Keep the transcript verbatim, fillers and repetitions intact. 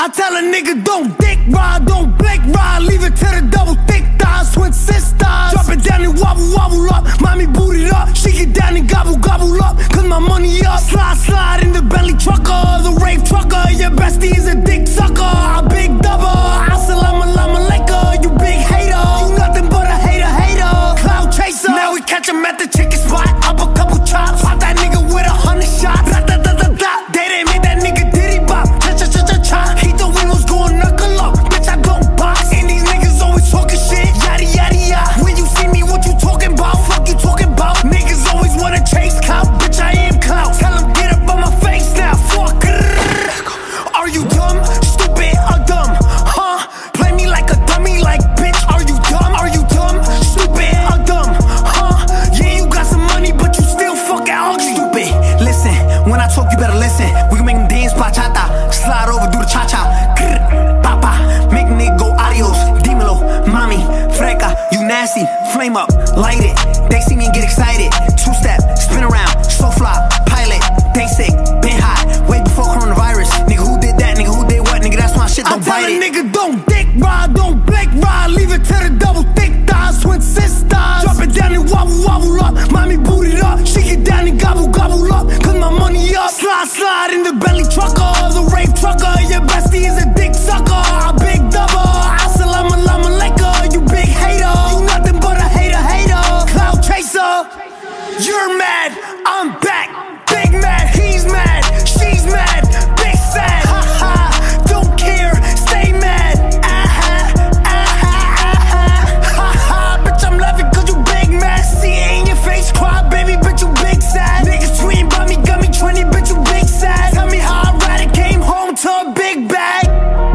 I tell a nigga don't dick ride, don't blink ride, leave it to the double thick thighs, twin sisters. Drop it down and wobble, wobble up, mommy booted up. She get down and gobble, gobble up, cause my money up. Slide, slide in the belly trucker, the rave trucker. Your bestie is a dick sucker, a big double. Assalamu alaikum, you big hater. You nothing but a hater, hater. Cloud chaser. Now we catch him at the chicken spot, up a couple chops. Pop that nigga with a hundred shots. Da, da, da, da, da. They didn't make that nigga diddy bop. Cha, cha, cha, cha, cha. He thought we was going knuckle up. Bitch, I don't box. And these niggas always talking shit. Yada, yada, yada. When you see me, what you talking about? Fuck you talking about? Niggas always wanna chase clout. Bitch, I am clout. Tell him get up on my face now. Fuck. Are you dumb, stupid, or dumb? Huh? Play me like a dummy, like bitch. Are you dumb? Are you dumb, stupid, or dumb? Huh? Yeah, you got some money, but you still fucking ugly. Stupid. Listen, when I talk, you better listen. We can make them dance bachata, slide over, do the cha cha. Grr, papa, make nigga go adios. Dímelo, mami, freca, you nasty. Flame up, light it. They see me and get excited. Two step, spin around, so fly, pilot. They sick, been hot, way before coronavirus. Nigga, who did that? Nigga, who did what? Nigga, that's my shit, don't bite it. I tell a nigga don't dick ride, don't blink ride, leave it to the double thick thighs, twin sisters. Drop it down and wobble, wobble up, mommy booted up. She get down and gobble, gobble up, cause my money up. Slide, slide in the belly trucker, the rave trucker. Your bestie is a dick sucker, a big double. Assalamu alaikum, you big hater. You nothing but a hater, hater. Cloud chaser. You're mad, I'm back. Big mad, he's mad, she's mad. Big sad, ha ha. Don't care, stay mad. Ah ha, ah ha, ah ha. Ha ha, bitch, I'm laughing cause you big mad. See it in your face, cry, baby, bitch, you big sad. Niggas tweeting about me, got me trendy, bitch, you big sad. Tell me how I ride it, came home to a big bag.